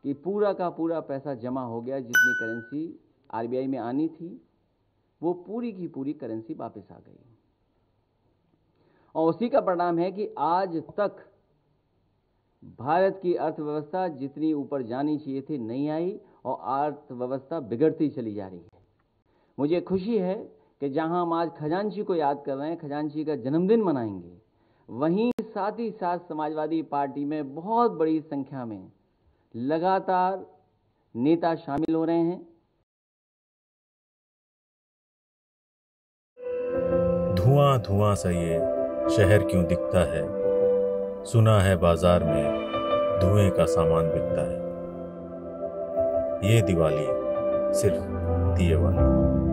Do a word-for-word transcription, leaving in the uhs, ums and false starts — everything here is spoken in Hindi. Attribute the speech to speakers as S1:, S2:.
S1: कि पूरा का पूरा पैसा जमा हो गया, जितनी करेंसी आरबीआई में आनी थी वो पूरी की पूरी करेंसी वापस आ गई। और उसी का परिणाम है कि आज तक भारत की अर्थव्यवस्था जितनी ऊपर जानी चाहिए थी नहीं आई और अर्थव्यवस्था बिगड़ती चली जा रही है। मुझे खुशी है कि जहां हम आज खजांची को याद कर रहे हैं, खजांची का जन्मदिन मनाएंगे, वहीं साथ ही साथ समाजवादी पार्टी में बहुत बड़ी संख्या में लगातार नेता शामिल हो रहे हैं।
S2: धुआं धुआं सा ये शहर क्यों दिखता है, सुना है बाजार में धुएं का सामान बिकता है। ये दिवाली सिर्फ दिए वाली।